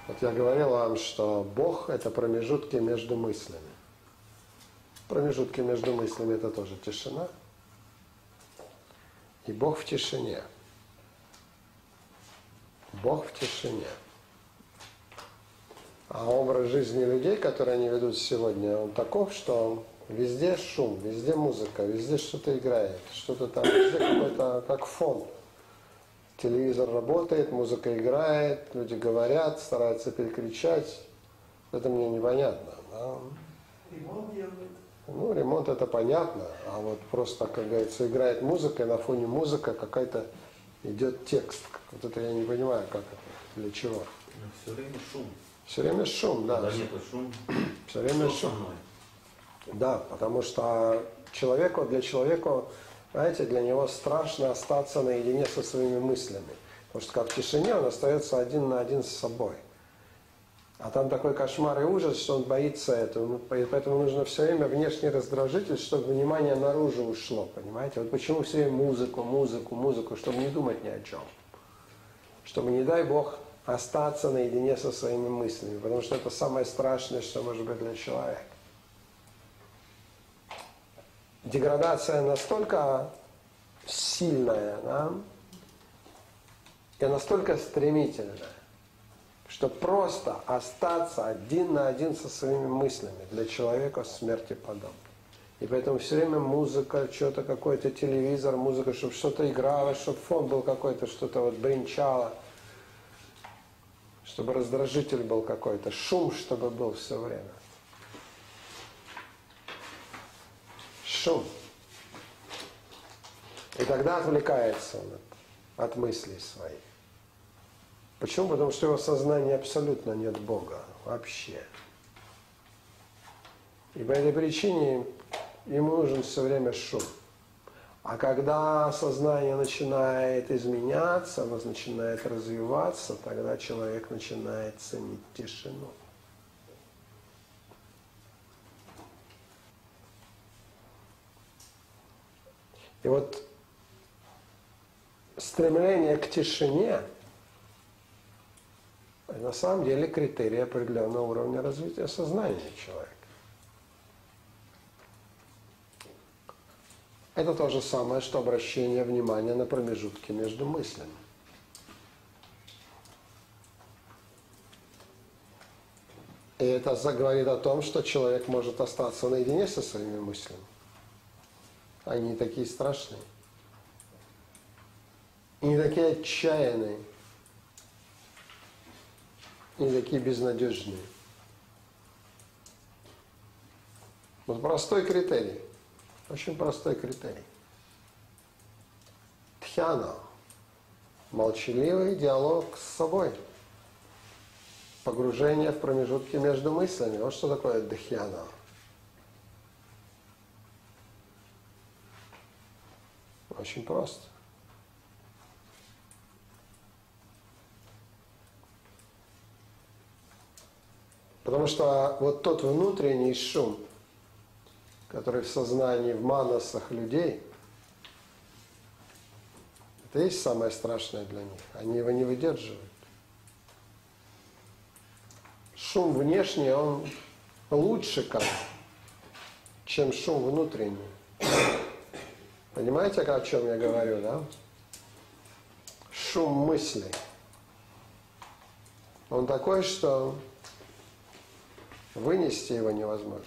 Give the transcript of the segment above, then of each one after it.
Вот я говорил вам, что Бог – это промежутки между мыслями. Промежутки между мыслями – это тоже тишина. И Бог в тишине. Бог в тишине. А образ жизни людей, которые они ведут сегодня, он таков, что везде шум, везде музыка, везде что-то играет, что-то там, везде какой-то, как фон. Телевизор работает, музыка играет, люди говорят, стараются перекричать. Это мне непонятно. Да? Ремонт делают. Ну, ремонт это понятно, а вот просто, как говорится, играет музыка, и на фоне музыка какая-то идет текст. Вот это я не понимаю, как это, для чего. Все время шум. Все время шум, да. Когда нету шум, Все время шум. Да, потому что человеку, для человека, знаете, для него страшно остаться наедине со своими мыслями. Потому что как в тишине он остается один на один с собой. А там такой кошмар и ужас, что он боится этого. И поэтому нужно все время внешний раздражитель, чтобы внимание наружу ушло, понимаете? Вот почему все время музыку, музыку, музыку, чтобы не думать ни о чем. Чтобы, не дай Бог, остаться наедине со своими мыслями. Потому что это самое страшное, что может быть для человека. Деградация настолько сильная, да, и настолько стремительная, что просто остаться один на один со своими мыслями для человека смерти подобно. И поэтому все время музыка, что-то какой-то телевизор, музыка, чтобы что-то играло, чтобы фон был какой-то, что-то вот бренчало, чтобы раздражитель был какой-то, шум, чтобы был все время. Шум. И тогда отвлекается он от мыслей своих. Почему? Потому что в его сознании абсолютно нет Бога. Вообще. И по этой причине ему нужен все время шум. А когда сознание начинает изменяться, оно начинает развиваться, тогда человек начинает ценить тишину. И вот стремление к тишине – на самом деле критерий определенного уровня развития сознания человека. Это то же самое, что обращение внимания на промежутки между мыслями. И это говорит о том, что человек может остаться наедине со своими мыслями. Они не такие страшные. И не такие отчаянные. И не такие безнадежные. Вот простой критерий. Очень простой критерий. Дхьяна. Молчаливый диалог с собой. Погружение в промежутки между мыслями. Вот что такое дхьяна. Очень просто. Потому что вот тот внутренний шум, который в сознании, в манасах людей, это и есть самое страшное для них. Они его не выдерживают. Шум внешний, он лучше как, чем шум внутренний. Понимаете, о чем я говорю, да? Шум мыслей. Он такой, что вынести его невозможно.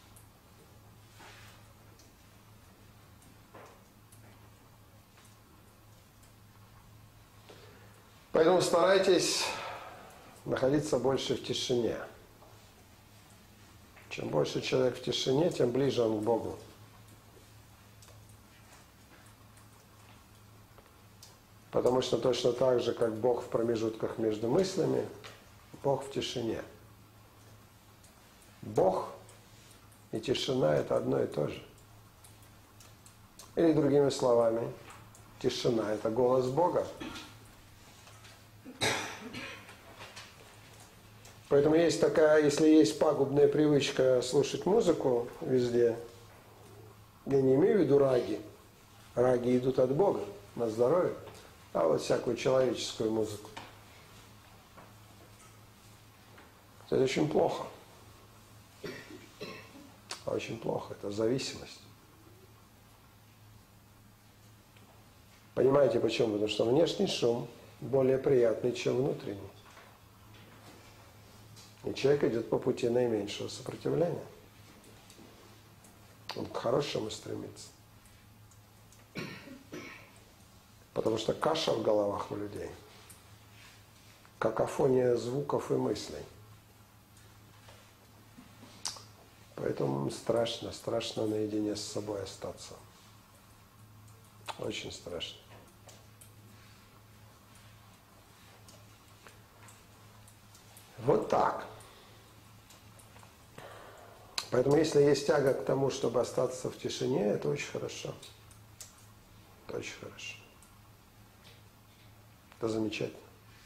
Поэтому старайтесь находиться больше в тишине. Чем больше человек в тишине, тем ближе он к Богу. Потому что точно так же, как Бог в промежутках между мыслями, Бог в тишине. Бог и тишина – это одно и то же. Или другими словами, тишина – это голос Бога. Поэтому есть такая, если есть пагубная привычка слушать музыку везде, я не имею в виду раги. Раги идут от Бога, на здоровье, а вот всякую человеческую музыку. Это очень плохо. Очень плохо. Это зависимость. Понимаете почему? Потому что внешний шум более приятный, чем внутренний. И человек идет по пути наименьшего сопротивления. Он к хорошему стремится. Потому что каша в головах у людей. Какофония звуков и мыслей. Поэтому им страшно, страшно наедине с собой остаться. Очень страшно. Вот так. Поэтому если есть тяга к тому, чтобы остаться в тишине, это очень хорошо. Это очень хорошо. Это замечательно.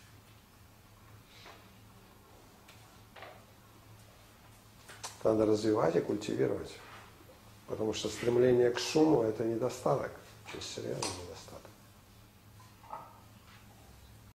Надо развивать и культивировать. Потому что стремление к шуму – это недостаток. Очень серьезный недостаток.